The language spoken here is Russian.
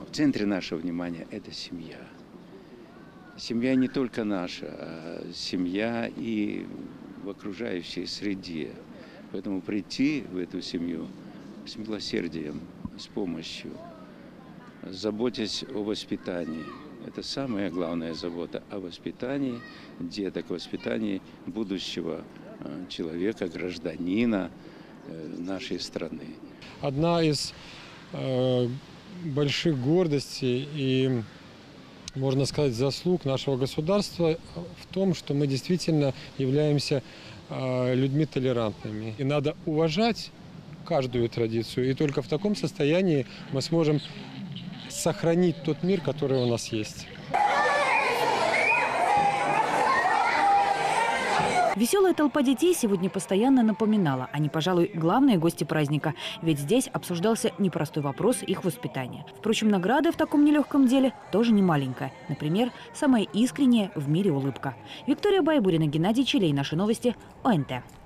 В центре нашего внимания это семья. Семья не только наша, а семья и в окружающей среде. Поэтому прийти в эту семью с милосердием, с помощью, заботясь о воспитании. Это самая главная забота о воспитании деток, воспитании будущего человека, гражданина нашей страны. Одна из больших гордостей и, можно сказать, заслуг нашего государства в том, что мы действительно являемся людьми толерантными. И надо уважать каждую традицию, и только в таком состоянии мы сможем сохранить тот мир, который у нас есть. Веселая толпа детей сегодня постоянно напоминала. Они, пожалуй, главные гости праздника. Ведь здесь обсуждался непростой вопрос их воспитания. Впрочем, награда в таком нелегком деле тоже не маленькая. Например, самая искренняя в мире улыбка. Виктория Байбурина, Геннадий Челей. Наши новости. ОНТ.